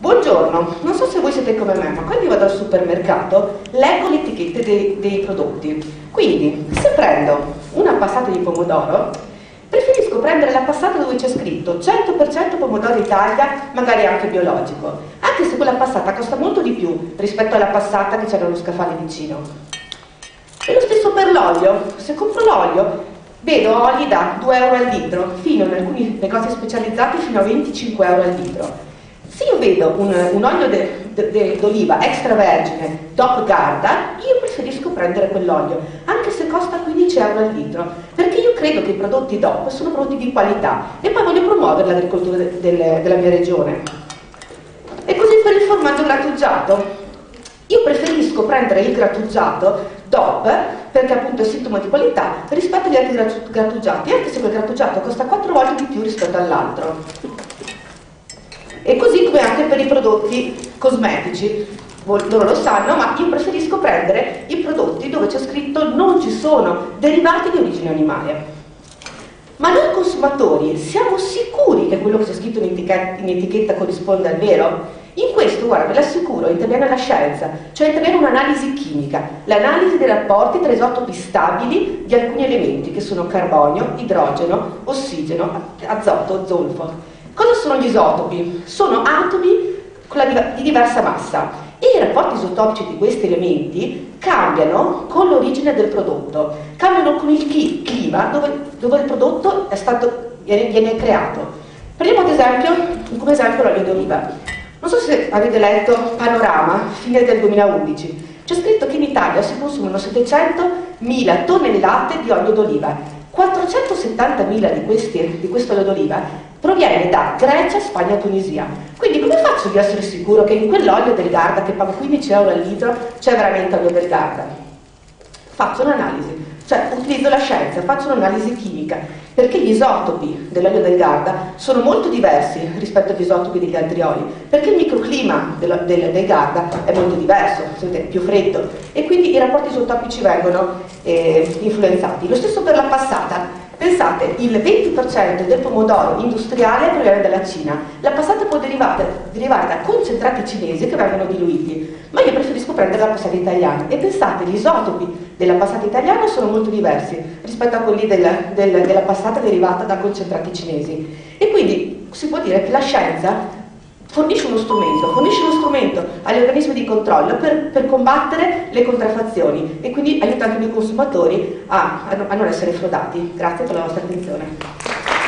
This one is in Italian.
Buongiorno, non so se voi siete come me, ma quando io vado al supermercato leggo le etichette dei prodotti. Quindi, se prendo una passata di pomodoro, preferisco prendere la passata dove c'è scritto 100% pomodoro Italia, magari anche biologico, anche se quella passata costa molto di più rispetto alla passata che c'è nello scaffale vicino. E lo stesso per l'olio. Se compro l'olio, vedo oli da 2 euro al litro, fino in alcuni negozi specializzati fino a 25 euro al litro. Se io vedo un olio d'oliva extravergine DOP Garda, io preferisco prendere quell'olio, anche se costa 15 euro al litro, perché io credo che i prodotti DOP sono prodotti di qualità e poi voglio promuovere l'agricoltura della mia regione. E così per il formaggio grattugiato. Io preferisco prendere il grattugiato DOP, perché appunto è sintomo di qualità, rispetto agli altri grattugiati, anche se quel grattugiato costa 4 volte di più rispetto all'altro. E così come anche per i prodotti cosmetici, loro lo sanno, ma io preferisco prendere i prodotti dove c'è scritto non ci sono derivati di origine animale. Ma noi consumatori siamo sicuri che quello che c'è scritto in etichetta corrisponde al vero? In questo, guarda, ve l'assicuro, interviene la scienza, cioè interviene un'analisi chimica, l'analisi dei rapporti tra isotopi stabili di alcuni elementi che sono carbonio, idrogeno, ossigeno, azoto, zolfo. Cosa sono gli isotopi? Sono atomi di diversa massa e i rapporti isotopici di questi elementi cambiano con l'origine del prodotto, cambiano con il clima dove il prodotto viene creato. Prendiamo come esempio l'olio d'oliva. Non so se avete letto Panorama, fine del 2011. C'è scritto che in Italia si consumano 700.000 tonnellate di olio d'oliva. 470.000 di questo olio d'oliva proviene da Grecia, Spagna e Tunisia. Quindi come faccio di essere sicuro che in quell'olio del Garda, che pago 15 euro al litro, c'è veramente olio del Garda? Faccio un'analisi, cioè utilizzo la scienza, faccio un'analisi chimica, perché gli isotopi dell'olio del Garda sono molto diversi rispetto agli isotopi degli altri oli, perché il microclima del Garda è molto diverso, è più freddo, e quindi i rapporti isotopici vengono influenzati. Lo stesso per la passata. Pensate, il 20% del pomodoro industriale proviene dalla Cina. La passata può derivare da concentrati cinesi che vengono diluiti, ma io preferisco prendere la passata italiana. E pensate, gli isotopi della passata italiana sono molto diversi rispetto a quelli della passata derivata da concentrati cinesi. E quindi si può dire che la scienza fornisce uno strumento agli organismi di controllo per combattere le contraffazioni e quindi aiuta anche i consumatori a non essere frodati. Grazie per la vostra attenzione.